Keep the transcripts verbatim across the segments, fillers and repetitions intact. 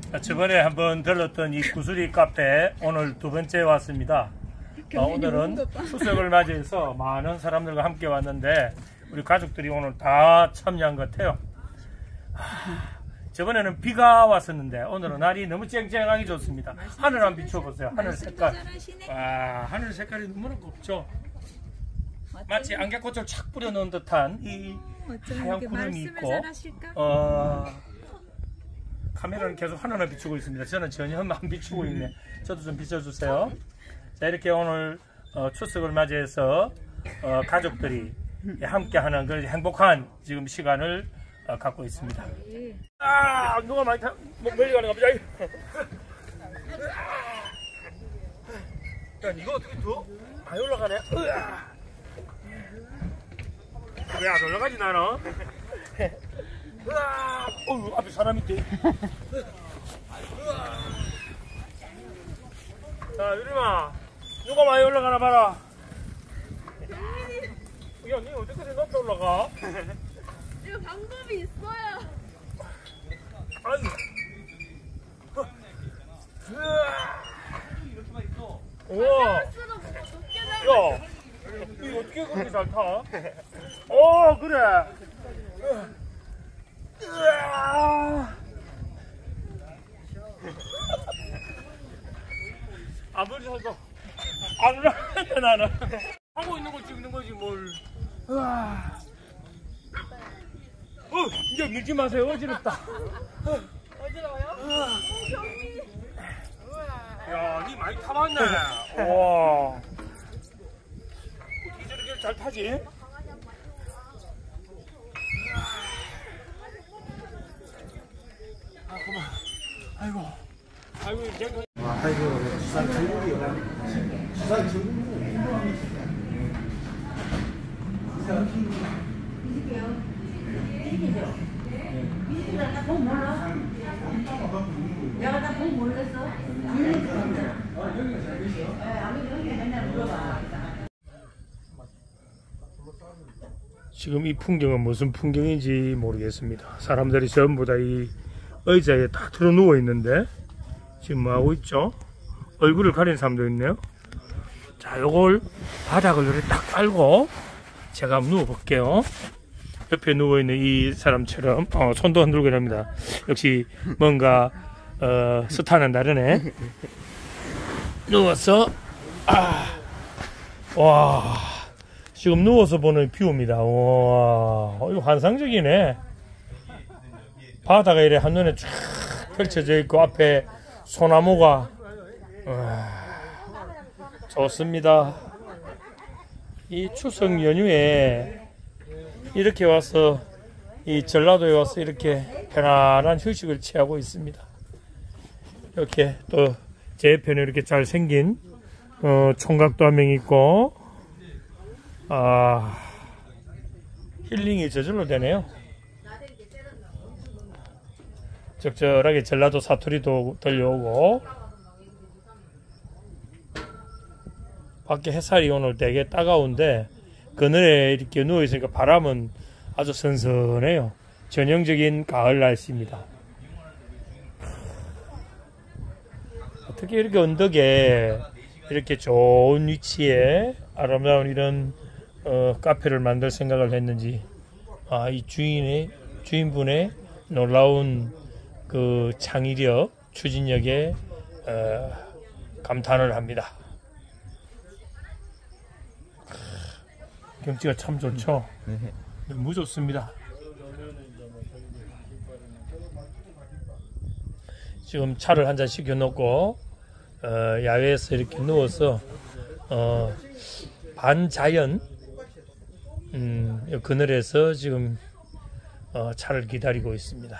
저번에 한번 들렀던 이 구슬이 카페 오늘 두 번째 왔습니다. 어, 오늘은 추석을 맞이해서 많은 사람들과 함께 왔는데 우리 가족들이 오늘 다 참여한 것 같아요. 하, 저번에는 비가 왔었는데 오늘은 날이 너무 쨍쨍하게 좋습니다. 하늘 한번 비춰보세요. 하늘 색깔. 와, 하늘 색깔이 너무나 곱죠. 마치 안개꽃을 착 뿌려놓은 듯한 이 하얀 구름이 있고 어, 카메라는 계속 하늘만 비추고 있습니다. 저는 전혀 안 비추고 있네. 저도 좀 비춰주세요. 자, 이렇게 오늘 어, 추석을 맞이해서 어, 가족들이 함께하는 그런 행복한 지금 시간을 어, 갖고 있습니다. 아, 누가 많이 타, 뭐, 멀리 가는 거 보자. 야, 이거 어떻게 더 많이 올라가네? 왜 안 올라가지 나는? 어휴, 앞에 사람 있대. 자, 유림아, 누가 많이 올라가나 봐라. 야, 니 어떻게 높게 올라가? 이거 방법이 있어요. 아니. 이렇게만 있어. 우와. 야, 이거 어떻게 그렇게 잘 타? 어, 그래. 아무리 해도 안 올라가는데 나는 하고 있는 거 찍는 거지 뭘. 어, 이제 밀지 마세요. 어지럽다. 어지러워요? 야, 니 많이 타봤네. 와, 어떻게 저렇게 잘 타지? 아, 그만. 아이고, 아이고, 이제. 아이고, 주산 전국이요. 주산 전국. 내가 다 보고 몰랐어. 지금 이 풍경은 무슨 풍경인지 모르겠습니다. 사람들이 전부 다 이 의자에 다 들어 누워 있는데 지금 뭐 하고 있죠? 얼굴을 가린 사람도 있네요. 자, 요걸 바닥을 이렇게 딱 깔고 제가 한번 누워 볼게요. 옆에 누워 있는 이 사람처럼 어, 손도 흔들고 이럽니다. 역시 뭔가 어, 스타는 다르네. 누워서 아, 와, 지금 누워서 보는 뷰입니다. 와, 이거 환상적이네. 바다가 이래 한눈에 쫙 펼쳐져 있고 앞에 소나무가 와, 좋습니다. 이 추석 연휴에 이렇게 와서 이 전라도에 와서 이렇게 편안한 휴식을 취하고 있습니다. 이렇게 또 제 옆에는 이렇게 잘생긴 어, 총각도 한 명 있고 아, 힐링이 저절로 되네요. 적절하게 전라도 사투리도 들려오고 밖에 햇살이 오늘 되게 따가운데 그늘에 이렇게 누워있으니까 바람은 아주 선선해요. 전형적인 가을 날씨입니다. 어떻게 이렇게 언덕에 이렇게 좋은 위치에 아름다운 이런 어, 카페를 만들 생각을 했는지 아, 이 주인의 주인분의 놀라운 그 창의력, 추진력에 어, 감탄을 합니다. 경치가 참 좋죠. 너무 좋습니다. 지금 차를 한 잔 시켜놓고 어, 야외에서 이렇게 누워서 어, 반자연 음, 그늘에서 지금 어, 차를 기다리고 있습니다.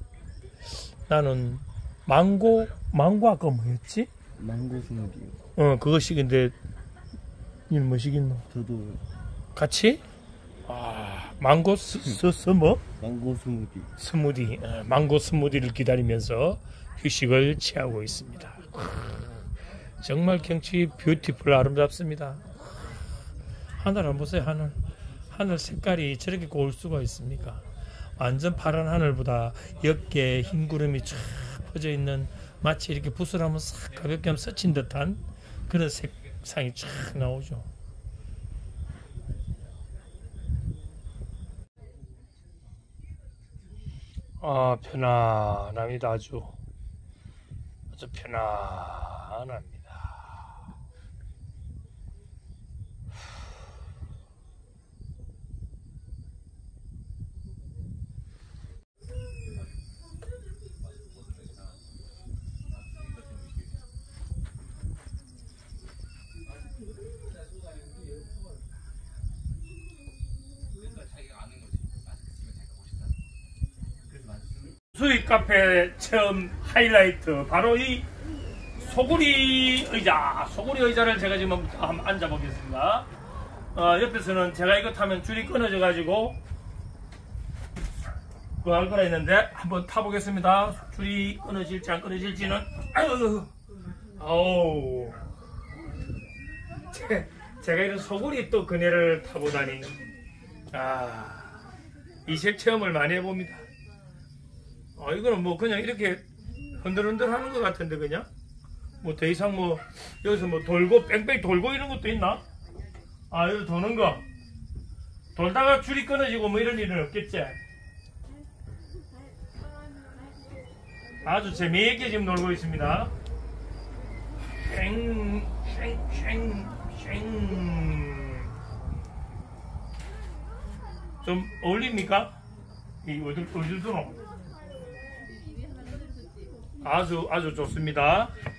나는 망고 망고 아까 뭐였지? 망고 스무디요. 어, 그것이 근데 이 뭐시겠노? 저도 같이? 아, 망고 스, 스, 스 뭐? 망고 스무디. 스무디, 어, 망고 스무디를 기다리면서 휴식을 취하고 있습니다. 정말 경치 뷰티풀 아름답습니다. 하늘 한번 보세요. 하늘 하늘 색깔이 저렇게 고울 수가 있습니까? 완전 파란 하늘보다 옅게 흰 구름이 쫙 퍼져 있는 마치 이렇게 붓을 한번 싹 가볍게 한번 스친 듯한 그런 색상이 쫙 나오죠. 아, 편안합니다. 아주 아주 편안합니다. 수익 카페 체험 하이라이트 바로 이 소구리 의자 소구리 의자를 제가 지금 한번 앉아 보겠습니다. 어, 옆에서는 제가 이거 타면 줄이 끊어져 가지고 그거 할 거라 했는데 한번 타보겠습니다. 줄이 끊어질지 안 끊어질지는 아유 아우 제, 제가 이런 소구리 또 그네를 타보다니 아 이색 체험을 많이 해봅니다. 아, 이거는 뭐 그냥 이렇게 흔들흔들 하는 것 같은데 그냥 뭐 더 이상 뭐 여기서 뭐 돌고 뺑뺑 돌고 이런 것도 있나? 아 여기 도는 거 돌다가 줄이 끊어지고 뭐 이런 일은 없겠지? 아주 재미있게 지금 놀고 있습니다. 쉥쉥쉥쉥 좀 어울립니까? 이 어딜 어딜 도노? 아주 아주 좋습니다.